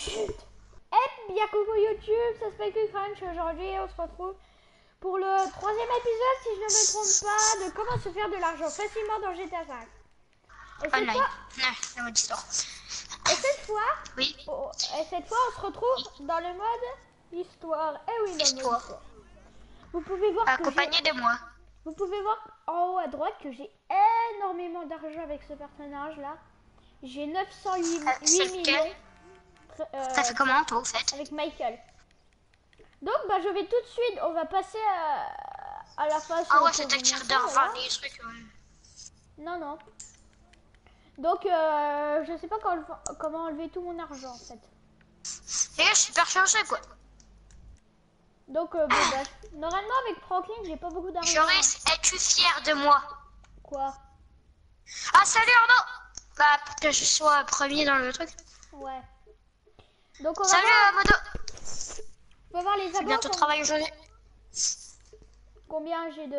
Chut. Eh bien coucou YouTube, c'est Spike Crunch. Aujourd'hui on se retrouve pour le 3e épisode, si je ne me trompe pas, de comment se faire de l'argent facilement dans GTA 5. Et cette fois, la mode histoire. oui. Et cette fois on se retrouve dans le mode histoire. Eh oui, le mode histoire. Vous pouvez voir accompagné de moi. Vous pouvez voir en haut à droite que j'ai énormément d'argent avec ce personnage là. J'ai 908 millions. Ça fait comment toi, au fait? Avec Michael. Donc bah je vais tout de suite, on va passer à la phase. Ah ouais, c'était cher de revendre les trucs. Non. Donc je sais pas comment enlever tout mon argent en fait. Et je suis super chanceux quoi. Donc bon bah, normalement avec Franklin j'ai pas beaucoup d'argent. Joris, es-tu fier de moi? Quoi? Ah salut Arnaud. Bah pour que je sois premier dans le truc. Ouais. Donc on va salut Modo. On va voir les abos. Bientôt travail aujourd'hui. Combien j'ai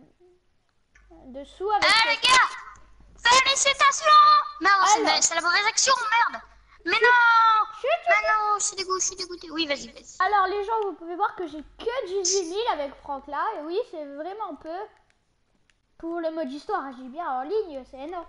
de sous avec. Les gars, félicitations. Merde, c'est la mauvaise action, merde. Mais non. Mais non, je suis dégoûté. Oui, vas-y. Alors les gens, vous pouvez voir que j'ai que 18 000 avec Franck là. Et oui, c'est vraiment peu. Pour le mode histoire, hein, je dis bien en ligne, c'est énorme.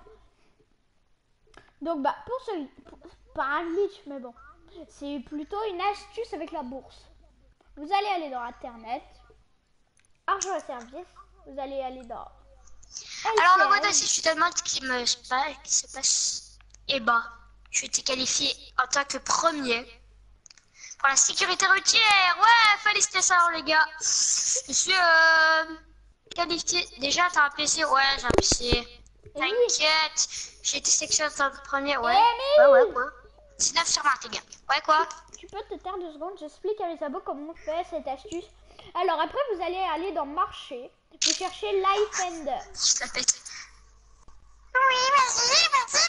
Donc bah, pas un glitch, mais bon. C'est plutôt une astuce avec la bourse. Vous allez aller dans Internet, argent à service, vous allez aller dans LCL. Alors le mode, si je te demande ce qui se passe, eh ben, je été qualifié en tant que premier pour la sécurité routière. Ouais, félicitations les gars. Je suis qualifié. Déjà, t'as un PC? Ouais, j'ai un PC. T'inquiète, j'ai été sélectionné en tant que premier. Ouais, quoi. 19 sur 20, les gars. Ouais, quoi? Tu peux te taire 2 secondes, j'explique à mes abos comment on fait cette astuce. Alors après, vous allez aller dans marché, vous cherchez Lifeender. Je la pète. Oui, vas-y,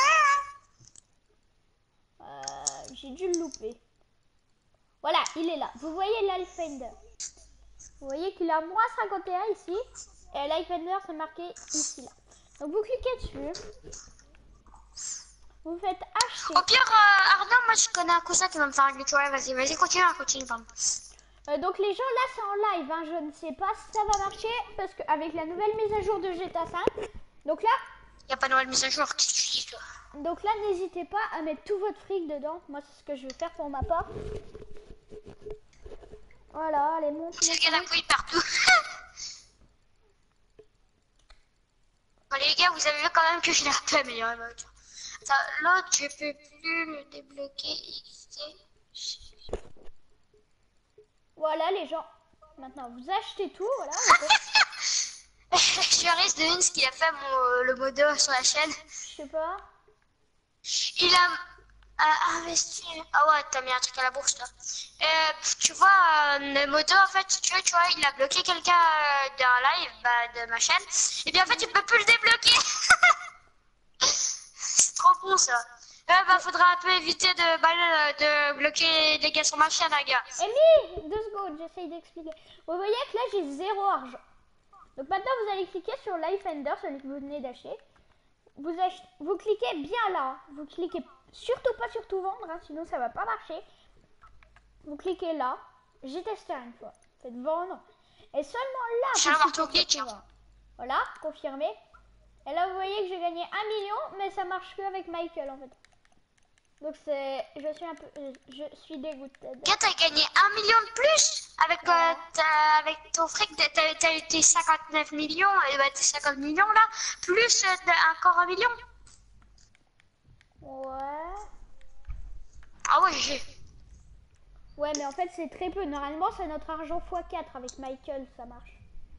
continue. J'ai dû le louper. Voilà, il est là. Vous voyez Lifeender. Vous voyez qu'il a moins 51 ici. Et Lifeender, c'est marqué ici, là. Donc vous cliquez dessus. Vous faites acheter. Au pire, Arnaud, moi je connais un cousin qui va me faire un glitch. Ouais, vas-y, continue, pardon. Donc les gens, là c'est en live, hein. Je ne sais pas si ça va marcher, parce qu'avec la nouvelle mise à jour de GTA 5, donc là... Il n'y a pas de nouvelle mise à jour, qu'est-ce que tu dis toi? Donc là, n'hésitez pas à mettre tout votre fric dedans. Moi, c'est ce que je vais faire pour ma part. Voilà, allez, monte. C'est qu'il y a la couille partout. Bon, les gars, vous avez vu quand même que je l'ai un peu amélioré ma voiture. L'autre, je peux plus le débloquer. Voilà les gens. Maintenant, vous achetez tout, voilà. Je risque de une ce qu'il a fait le modo sur la chaîne. Je sais pas. Il a investi. Ah ouais, t'as mis un truc à la bourse là. Tu vois, le modo en fait, si tu veux, il a bloqué quelqu'un d'un live de ma chaîne. Et bien en fait, tu peux plus le débloquer. C'est trop con ça. Faudra un peu éviter de bloquer les gars sur ma chaîne, les gars. Amy, 2 secondes, j'essaye d'expliquer. Vous voyez que là, j'ai 0 argent. Donc maintenant, vous allez cliquer sur Lifeender, celui que vous venez d'acheter. Vous cliquez bien là. Vous cliquez surtout pas sur tout vendre, hein, sinon ça va pas marcher. Vous cliquez là. J'ai testé une fois. Faites vendre. Et seulement là, vous cliquez voilà, confirmé. Et là, vous voyez que j'ai gagné 1 million, mais ça marche que avec Michael en fait. Donc je suis dégoûtée. T'as gagné 1 million de plus avec avec ton fric, t'as eu tes 59 millions et tes 50 millions là, plus encore 1 million. Ouais. Ah ouais, j'ai. Ouais, mais en fait c'est très peu. Normalement c'est notre argent x4 avec Michael, ça marche.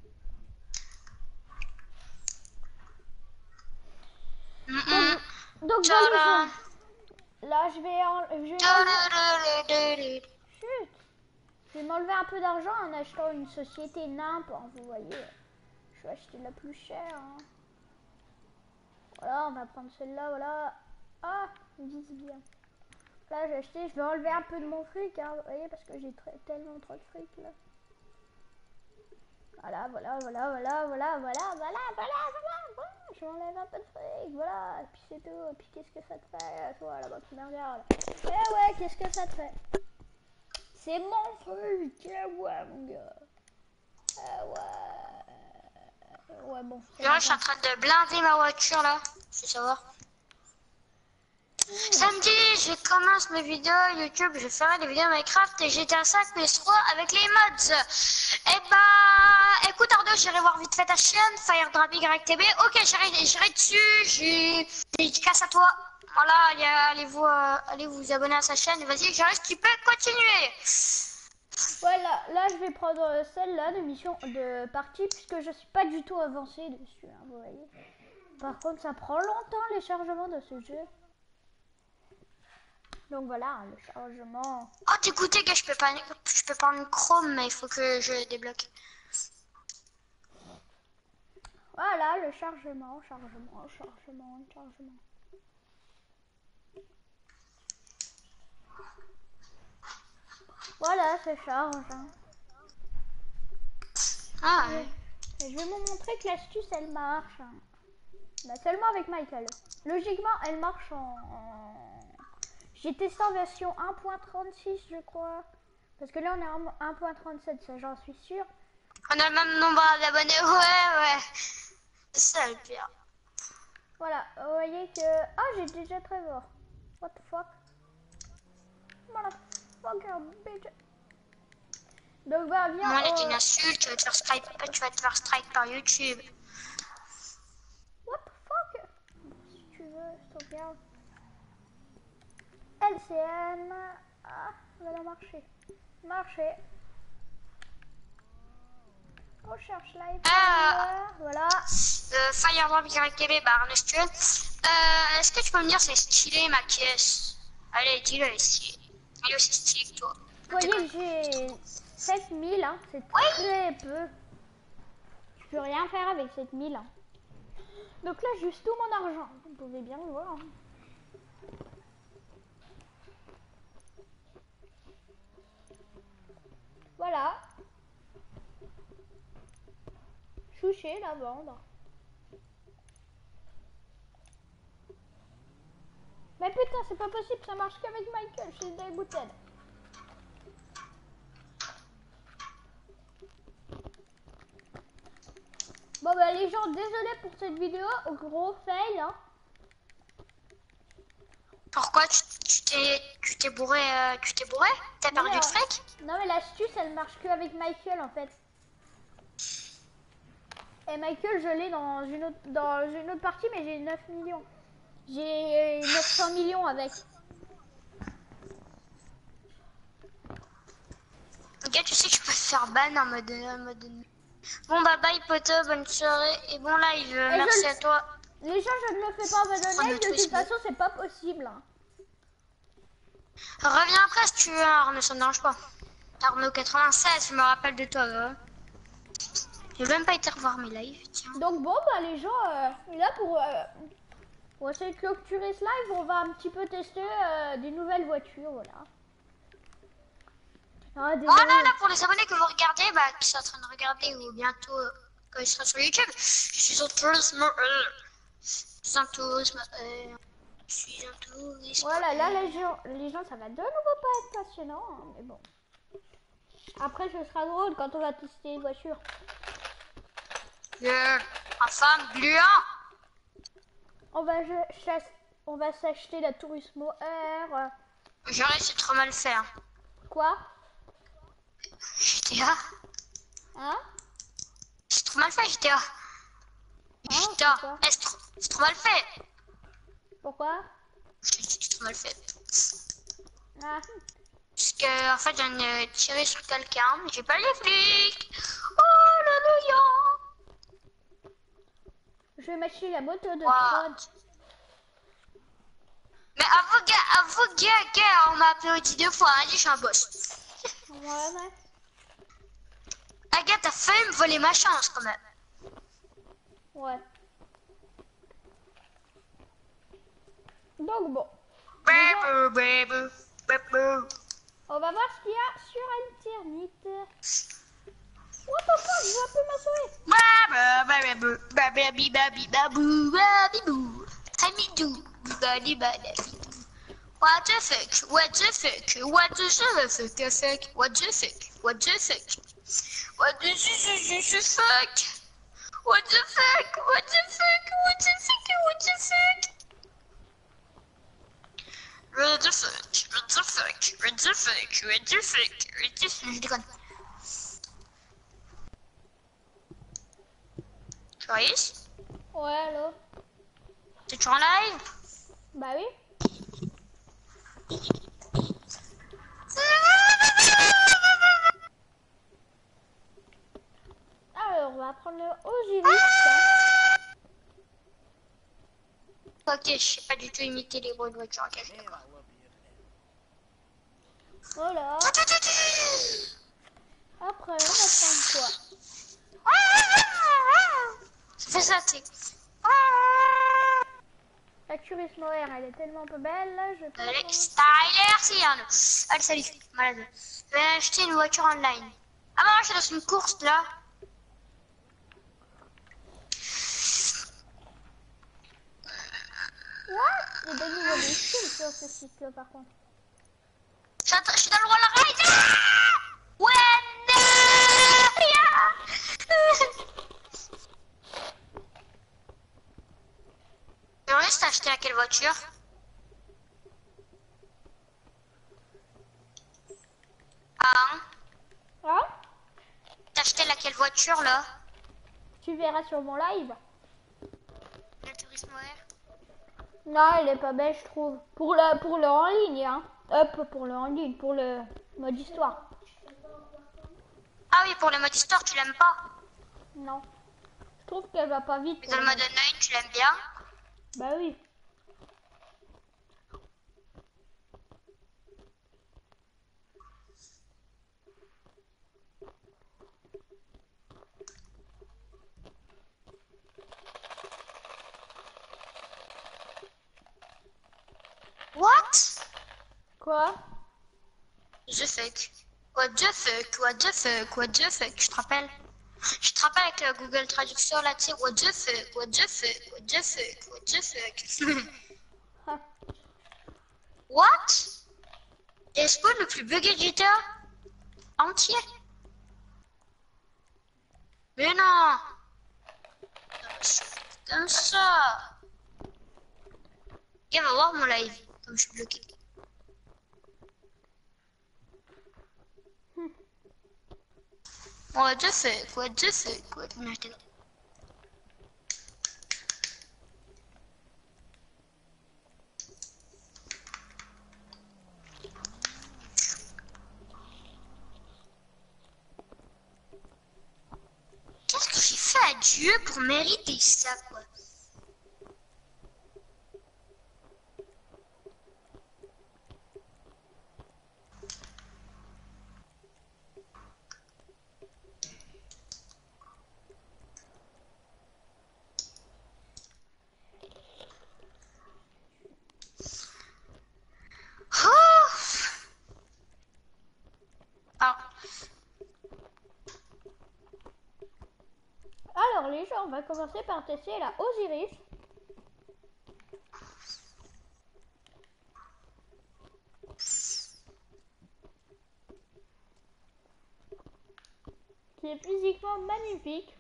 Donc voilà. Là, je vais m'enlever un peu d'argent en achetant une société NIMP. Hein, vous voyez, je vais acheter la plus chère. Hein. Voilà, on va prendre celle-là. Voilà. Ah, ils disent bien. Là, j'ai acheté. Je vais enlever un peu de mon fric. Hein, vous voyez, parce que j'ai tellement trop de fric là. Voilà. je m'enlève un peu de fric, voilà, et puis c'est tout, et puis qu'est-ce que ça te fait, toi là-bas qui me regarde. Eh ouais, qu'est-ce que ça te fait? C'est mon fric, eh ouais mon gars. Eh ouais. Ouais bon. Là, je suis en train de blinder ma voiture là, je veux savoir. Samedi, je commence mes vidéos YouTube, je ferai des vidéos Minecraft et GTA 5 PS3 avec les mods. Et bah, écoute Ardo, j'irai voir vite fait ta chaîne, FireDrapYTB. Ok, j'irai dessus, j'ai dédicace à toi. Voilà, allez vous abonner à sa chaîne. Vas-y, j'arrive, tu peux continuer. Voilà, là je vais prendre celle-là de mission de partie puisque je suis pas du tout avancée dessus, hein, vous voyez. Par contre, ça prend longtemps les chargements de ce jeu. Donc voilà, le chargement. Oh, t'écoutez, gars, je peux pas prendre Chrome, mais il faut que je débloque. Voilà, le chargement. Voilà, ça charge. Hein. Ah ouais. Et je vais vous montrer que l'astuce, elle marche. Hein. Bah, seulement avec Michael. Logiquement, elle marche J'ai testé en version 1.36, je crois. Parce que là, on est en 1.37, ça j'en suis sûre. On a le même nombre d'abonnés, ouais. C'est ça le pire. Voilà, vous voyez que... Ah, j'ai déjà Trevor. What the fuck? Motherfucker, bitch. Donc, bah, viens... Moi, c'est une insulte, tu vas te faire strike par YouTube. What the fuck? Si tu veux, sauvegarde. LCM. Ah, ça va marcher. Recherche live. Voilà. FireDrapYTB, bah Arnestuel. Est-ce que tu peux me dire c'est stylé ma caisse? Allez, dis-le, elle est stylée. Elle est aussi stylée que toi. Vous voyez que j'ai 7000, hein. C'est très peu. Je peux rien faire avec 7000. Hein. Donc là, juste tout mon argent. Vous pouvez bien le voir. Hein. Voilà. Chouché, la vendre. Mais putain, c'est pas possible, ça marche qu'avec Michael, je suis dégoûtée. Bon bah les gens, désolé pour cette vidéo, gros fail. Hein. Pourquoi tu t'es bourré, T'as perdu de fric? Non mais l'astuce, elle marche que avec Michael en fait. Et Michael, je l'ai dans une autre partie, mais j'ai 9 millions. J'ai 900 millions avec. Ok, tu sais que je peux faire ban en mode... Bon bah bye poto, bonne soirée et bon live, merci à toi. Les gens, je ne le fais pas abandonner, de toute façon c'est pas possible. Hein. Reviens après si tu veux, Arnaud, ça ne dérange pas. Arnaud 96, je me rappelle de toi. J'ai même pas été revoir mes lives, tiens. Donc bon bah les gens, là pour essayer de clôturer ce live, on va un petit peu tester des nouvelles voitures, voilà. Ah, voilà, là, pour les abonnés que vous regardez, qui sont en train de regarder ou bientôt quand ils seront sur YouTube, je suis un tourisme. Voilà, là, les gens, ça va de nouveau pas être passionnant, hein, mais bon. Après, ce sera drôle quand on va tester les voitures. Enfin, gluant. On va s'acheter la Turismo R. J'aurais, c'est trop mal fait. Hein. Quoi? GTA. Hein? C'est trop mal fait, GTA. GTA. C'est trop mal fait. Pourquoi? C'est trop mal fait. Ah. Parce que, en fait, je viens de tirer sur quelqu'un, mais j'ai pas les flics. Oh, alléluia. Je vais m'acheter la moto de Tron. Mais avoue, gars, on m'a applaudi 2 fois, hein, je suis un boss. Ouais. Agathe, t'as failli me voler ma chance quand même. Ouais. Donc bon. On va voir ce qu'il y a sur Internet. What the fuck, je vois plus ma souris. Babi babi babou babibou. Hamidou. Bali bali. What the fuck? What the fuck? What the fuck? What the fuck? What the fuck? What the fuck? What the fuck? What the fuck? What the fuck? What the fuck? What the fuck? What the fuck? What the fuck? What the fuck? What the fuck? Je déconne. Joyce? Ouais, allô? T'es toujours en live? Bah oui. Alors, on va prendre le Osiris. Ok, je sais pas du tout imiter les bruits de voiture. Ok, je d'accord. Voilà. Après, on va prendre quoi? Ça fait ça, tu sais. La Turismo R, elle est tellement peu belle, là, je peux Allez, prendre... Styler, c'est un. Allez, salut, malade. Je vais acheter une voiture online. Ah non, je suis dans une course, là. What? Il y a des niveaux de skill sur ce site-là, par contre. Je suis dans le wall ride. Ouais, Joris, t'as acheté à quelle voiture? Ah, Hein? t'as acheté laquelle voiture, là? Tu verras sur mon live. La Turismo R. Non, elle est pas belle, je trouve. Pour le en ligne, hein. Hop, pour le en ligne, pour le mode histoire. Ah oui, pour le mode histoire, tu l'aimes pas? Non. Je trouve qu'elle va pas vite. Mais dans le mode online, tu l'aimes bien? Bah oui. What? Quoi? The fuck? What the fuck? What the fuck? What the fuck? Je te rappelle? Je te rappelle avec Google Traduction là, tu sais, what the fuck? What the fuck? What the fuck? What the fuck? What? Et spawn le plus buggé de GTA entier? Mais non! Comme ça! Viens, va voir mon live, comme je suis bloqué. What the fuck? What the fuck? What the fuck? Qu'est-ce que j'ai fait à Dieu pour mériter ça, quoi? Alors les gens, on va commencer par tester la Osiris. Qui est physiquement magnifique.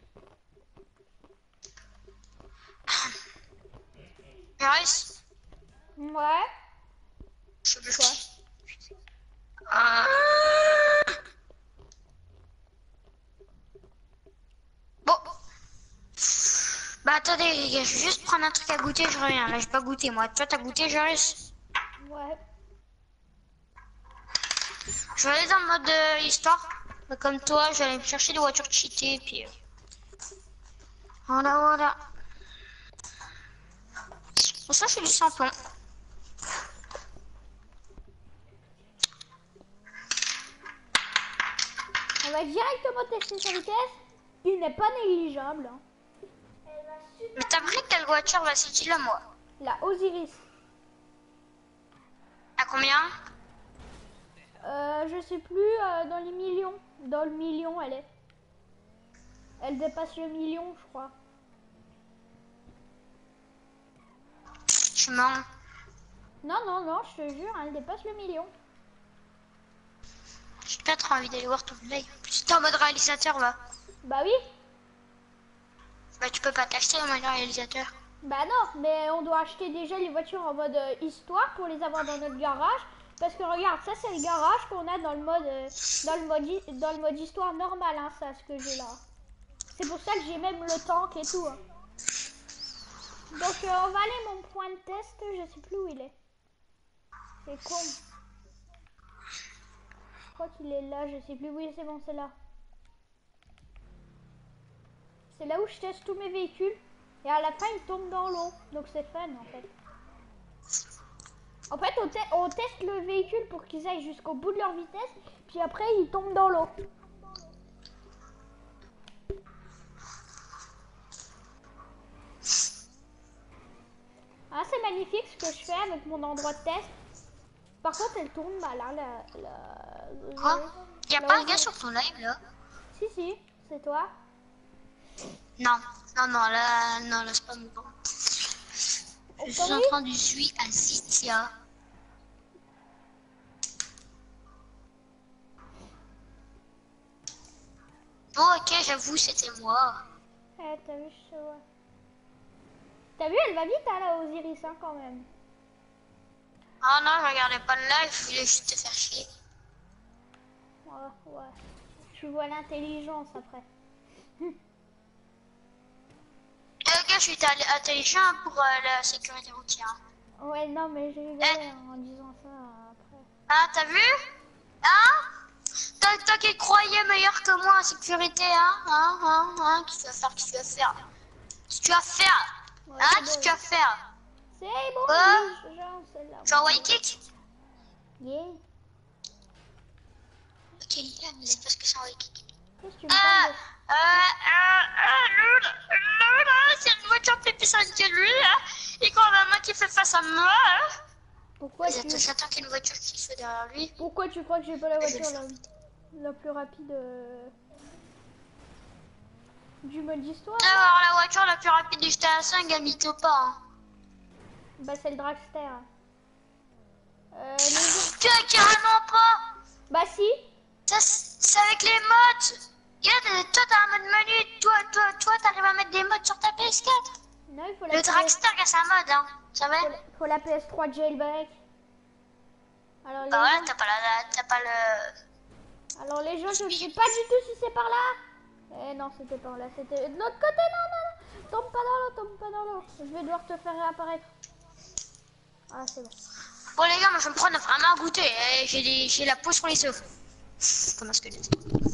Maurice, Ouais. je veux Quoi? Bon. Bah attendez les gars, je vais juste prendre un truc à goûter, je reviens. Là, j'ai pas goûté moi. Toi, t'as goûté, Joris? Ouais. Je vais aller dans le mode histoire. Mais comme toi, je vais aller me chercher des voitures cheatées et puis... Voilà, voilà. Pour ça, c'est du samplon. On va directement tester sa vitesse. Il n'est pas négligeable. Hein. Mais t'as pris quelle voiture, va là moi? La Osiris. À combien? Je sais plus, dans les millions. Dans le million, elle est. Elle dépasse le million, je crois. Tu mens. Non, non, non, je te jure, elle dépasse le million. J'ai pas trop envie d'aller voir ton live. Si t'es en mode réalisateur, va. Bah oui. Bah, tu peux pas t'acheter en mode réalisateur. Bah non, mais on doit acheter déjà les voitures en mode histoire pour les avoir dans notre garage. Parce que regarde, ça c'est le garage qu'on a dans le mode dans le mode histoire normal, hein, ça ce que j'ai là. C'est pour ça que j'ai même le tank et tout. Hein. Donc on va aller mon point de test, je sais plus où il est. C'est con. Je crois qu'il est là, je sais plus. Oui, c'est bon, c'est là. C'est là où je teste tous mes véhicules. Et à la fin, ils tombent dans l'eau. Donc c'est fun en fait. En fait, on teste le véhicule pour qu'ils aillent jusqu'au bout de leur vitesse. Puis après, ils tombent dans l'eau. Ah, c'est magnifique ce que je fais avec mon endroit de test. Par contre, elle tourne mal. Hein, Quoi? Y'a pas un gars sur ton live là? Si, c'est toi. Non, non, là c'est pas mon bon. Je suis en train de jouer à Zitia. Bon, ok, j'avoue, c'était moi. Eh, t'as vu, je vois. T'as vu, elle va vite, hein, la Osiris, hein, quand même. Ah non, je regardais pas le live, je voulais juste te faire chier. Ouais. Tu vois l'intelligence après. Ok, je suis intelligent pour la sécurité routière. Ouais, non, mais j'ai rigolé en disant ça après. Ah, t'as vu? Hein? Toi qui croyais meilleur que moi en sécurité, hein? Qu'est-ce que tu vas faire? Qu'est-ce que tu vas faire? Ouais, Qu'est-ce que tu vas faire? c'est bon, genre, celle-là. Tu as envoyé kick? Yeah. Ok, c'est parce que c'est envoyé kick. Qu'est-ce que tu me parles C'est une voiture plus puissante que lui, hein? Et quand on a un mec qui fait face à moi, hein? Pourquoi J'attends qu'il y ait une voiture qui fait derrière lui. Pourquoi tu crois que j'ai pas la voiture la plus rapide du mode histoire? Alors, la voiture la plus rapide du GTA 5, elle mytho pas, hein. Bah, c'est le dragster. Tu as carrément pas. Bah, si. C'est avec les mods. Toi, t'as un mode menu. Toi, t'arrives à mettre des mods sur ta PS4. Non, il faut Le dragster a sa mode, hein. Tu savais? Faut la PS3 jailbreak. Alors, bah ouais, t'as pas le... Alors les gens, je sais pas du tout si c'est par là. Eh non, c'était par là, c'était de l'autre côté. Non. Tombe pas dans l'eau. Je vais devoir te faire réapparaître. Ah, c'est bon. Bon les gars, moi je vais me prendre vraiment un goûter. J'ai la peau sur les œufs. Comment est-ce que je dis?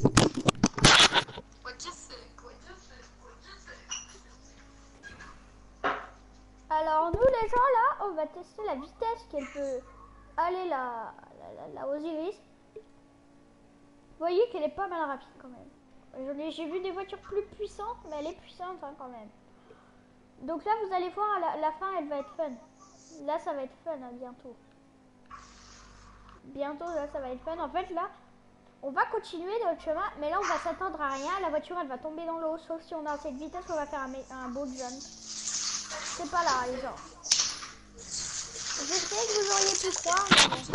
Alors nous les gens là, on va tester la vitesse qu'elle peut aller la Osiris. Vous voyez qu'elle est pas mal rapide quand même. J'ai vu des voitures plus puissantes, mais elle est puissante hein, quand même. Donc là vous allez voir à la fin elle va être fun. Là ça va être fun hein, bientôt. Bientôt là ça va être fun. En fait là on va continuer notre chemin, mais là on va s'attendre à rien. La voiture elle va tomber dans l'eau, sauf si on a cette vitesse on va faire un beau jump. C'est pas là les gens. J'espère que vous auriez pu croire.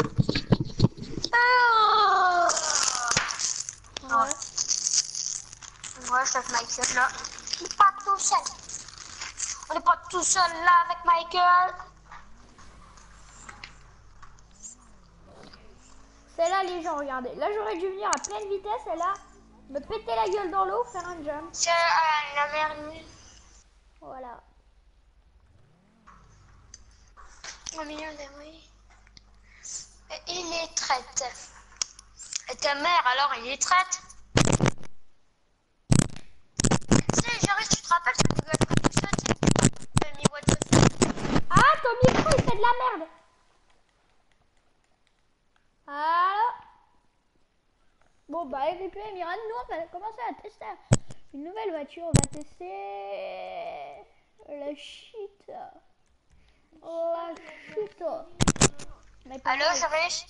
Mais... Ouais. Ouais, je tape Michael là. On n'est pas tout seul. On n'est pas tout seul là avec Michael. C'est là les gens, regardez. Là j'aurais dû venir à pleine vitesse et là me péter la gueule dans l'eau, faire un jump. C'est la merde. Voilà. Au milieu des oui. Il est traite. Et ta mère alors il est traite. Tu sais, Joris, tu te rappelles sur Google Traduction, tu as mis what the fuck. Ah, ton micro il fait de la merde. Alors. Bon bah RIP Emiran, nous on va commencer à tester une nouvelle voiture. On va tester la shit. La shit. Allô, Joris?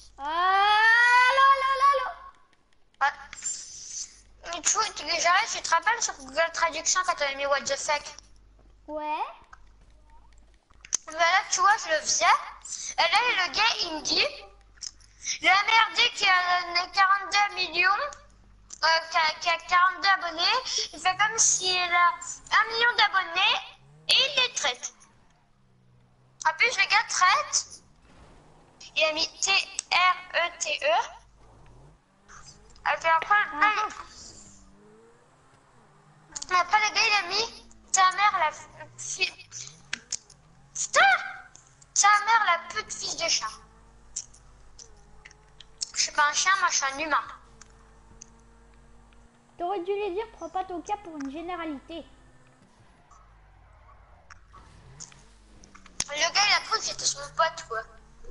Allô. Ouais. Mais Joris, tu te rappelles sur Google Traduction quand tu as mis what the fuck? Ouais. Voilà, tu vois, je le faisais. Et là, le gars, il me dit, la merde qui a 42 millions, qui a 42 abonnés, il fait comme s'il a 1 million d'abonnés et il les traite. En plus, le gars traite, il a mis T-R-E-T-E. Et puis après, le gars, il a mis ta mère, la fille. Putain! Ta mère, la pute fils de chat. Je suis pas un chien, moi je suis un humain. T'aurais dû les dire, prends pas ton cas pour une généralité. Le gars, il a cru que j'étais son pote, quoi.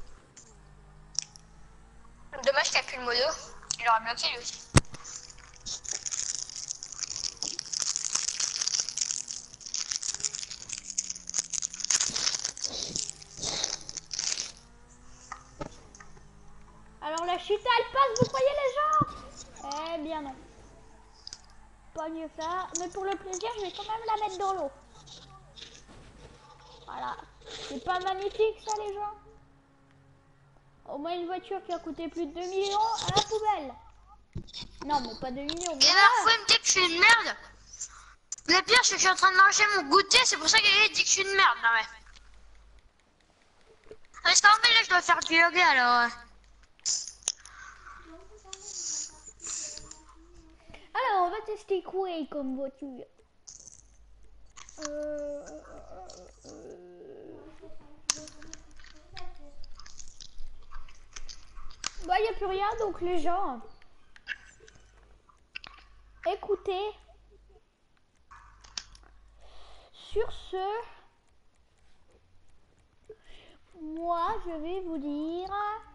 Dommage qu'il n'y a plus le modo. Il aura bloqué lui aussi. Alors la chute, elle passe, vous croyez les gens? Eh bien non. Pas mieux que ça. Mais pour le plaisir, je vais quand même la mettre dans l'eau. Voilà. C'est pas magnifique ça les gens? Au moins une voiture qui a coûté plus de 2 millions à la poubelle. Non mais pas 2 millions. Mais et parfois il me dit que je suis une merde. Le pire c'est que je suis en train de manger mon goûter, c'est pour ça qu'il dit que je suis une merde. Non mais. Parce qu'en fait là je dois faire du yoga alors. Alors on va tester quoi comme voiture? Bah il n'y a plus rien donc les gens. Écoutez. Sur ce, moi je vais vous dire.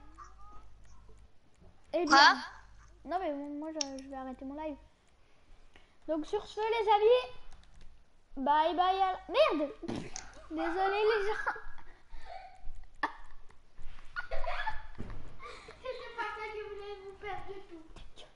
Eh bien. Non mais moi je vais arrêter mon live. Donc sur ce les amis. Bye bye à... Merde. Désolé les gens. C'est pas ça que je voulais vous faire du tout.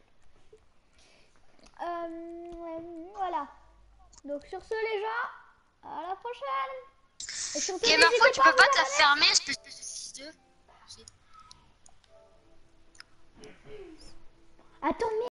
Voilà. Donc sur ce les gens, à la prochaine. Et surtout, Et parfois tu peux pas te fermer, espèce de fils de... Attends, mais...